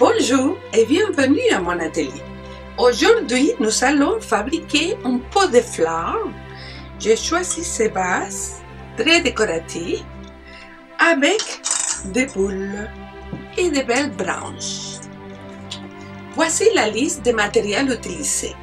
Bonjour et bienvenue à mon atelier. Aujourd'hui, nous allons fabriquer un pot de fleurs. J'ai choisi ces vases très décoratifs avec des boules et de belles branches. Voici la liste des matériels utilisés.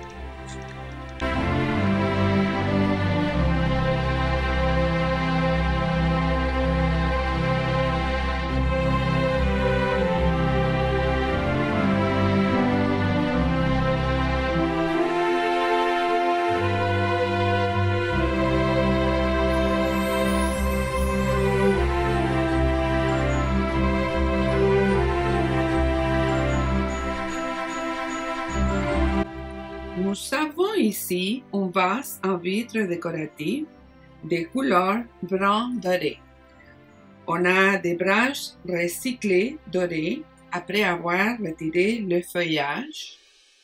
Nous avons ici un vase en vitre décoratif de couleur brun doré. On a des branches recyclées dorées après avoir retiré le feuillage.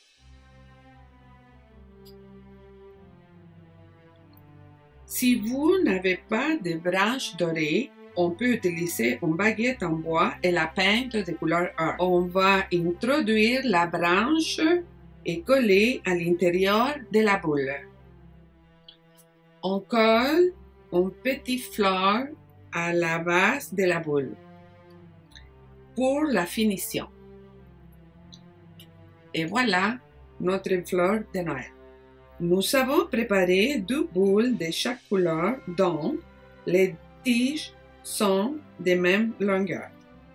Si vous n'avez pas de branches dorées, on peut utiliser une baguette en bois et la peindre de couleur or. On va introduire la branche et coller à l'intérieur de la boule. On colle une petite fleur à la base de la boule pour la finition. Et voilà notre fleur de Noël. Nous avons préparé 2 boules de chaque couleur dont les tiges sont de même longueur.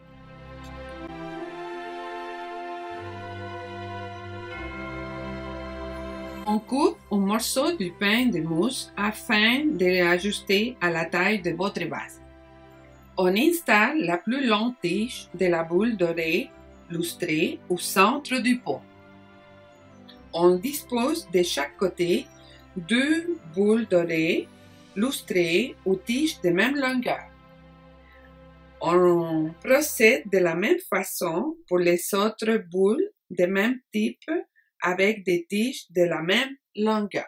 On coupe un morceau du pain de mousse afin de l'ajuster à la taille de votre vase. On installe la plus longue tige de la boule dorée lustrée au centre du pot. On dispose de chaque côté 2 boules dorées lustrées aux tiges de même longueur. On procède de la même façon pour les autres boules de même type avec des tiges de la même longueur.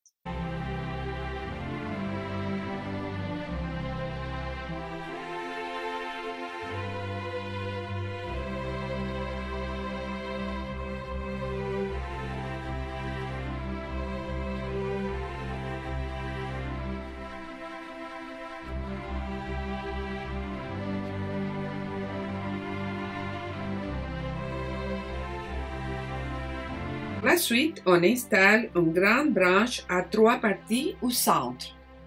Ensuite, on installe une grande branche à 3 parties au centre.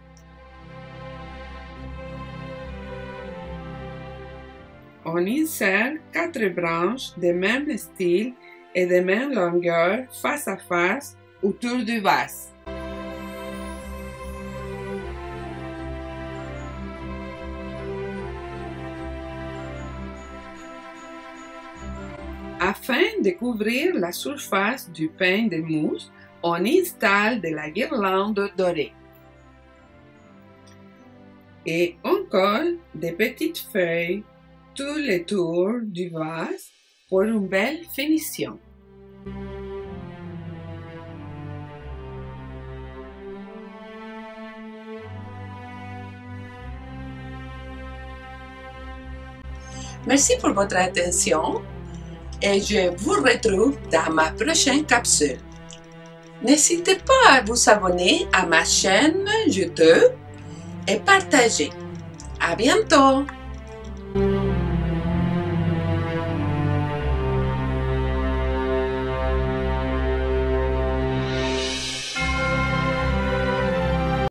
On insère 4 branches de même style et de même longueur face à face autour du vase. Afin de couvrir la surface du pain de mousse, on installe de la guirlande dorée. Et on colle des petites feuilles tout le tour du vase pour une belle finition. Merci pour votre attention. Et je vous retrouve dans ma prochaine capsule. N'hésitez pas à vous abonner à ma chaîne YouTube et partager. À bientôt!